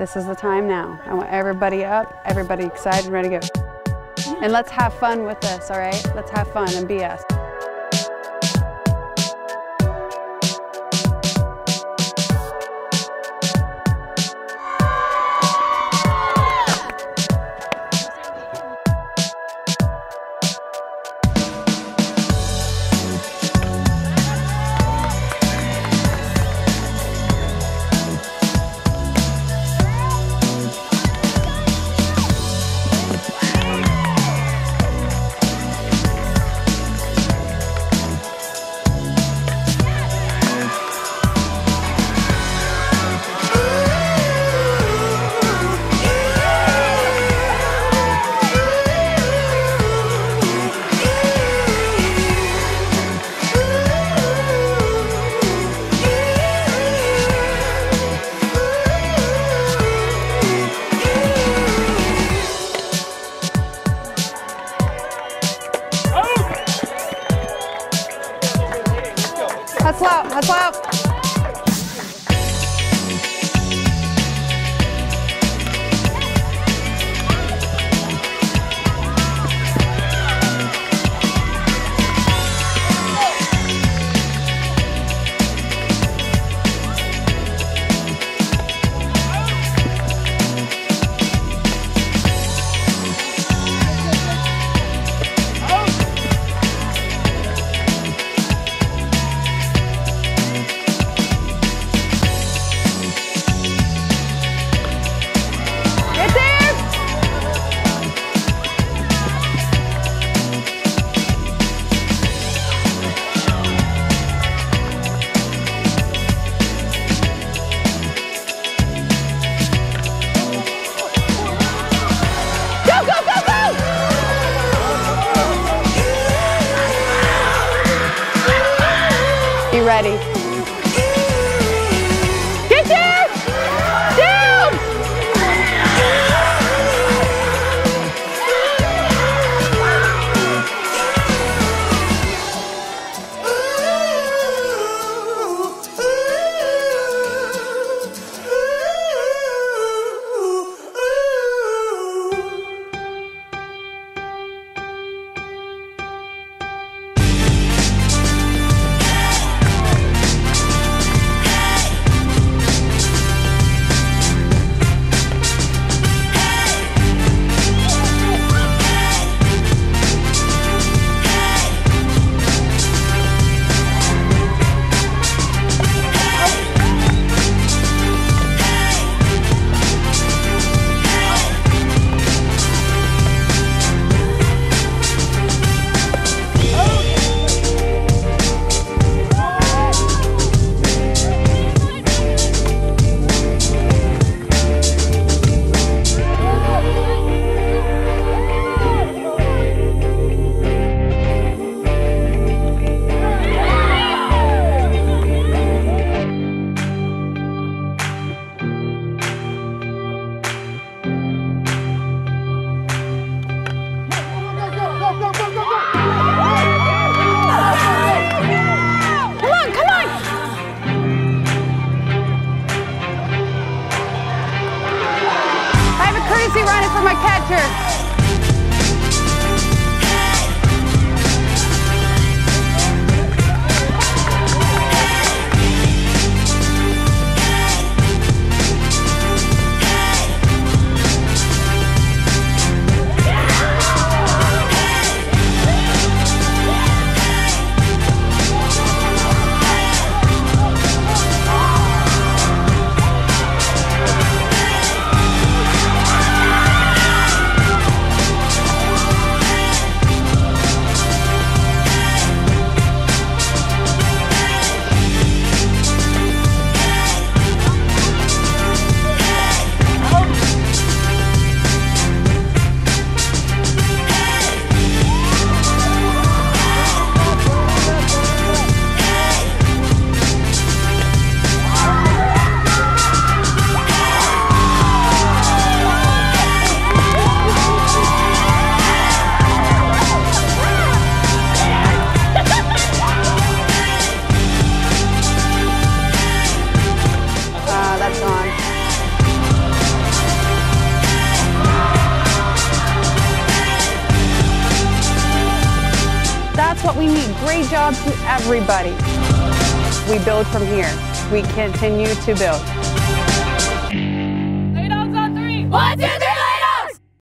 This is the time now. I want everybody up, everybody excited, ready to go. And let's have fun with this, all right? Let's have fun and be us. Hustle out, hustle out. Be ready. Get there! Down! That's what we need. Great job to everybody. We build from here. We continue to build. Lady Dawgs on 3. 1, 2, 3.